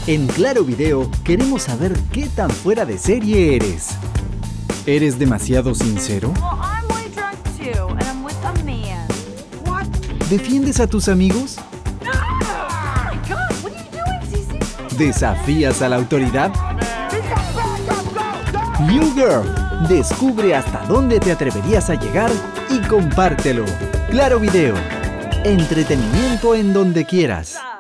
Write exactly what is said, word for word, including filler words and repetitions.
En Claro Video queremos saber qué tan fuera de serie eres. ¿Eres demasiado sincero? Well, I'm way drunk too, and I'm with a man. What? ¿Defiendes a tus amigos? Oh my God, what are you doing, Cece? ¿Desafías a la autoridad? You Girl, descubre hasta dónde te atreverías a llegar y compártelo. Claro Video, entretenimiento en donde quieras.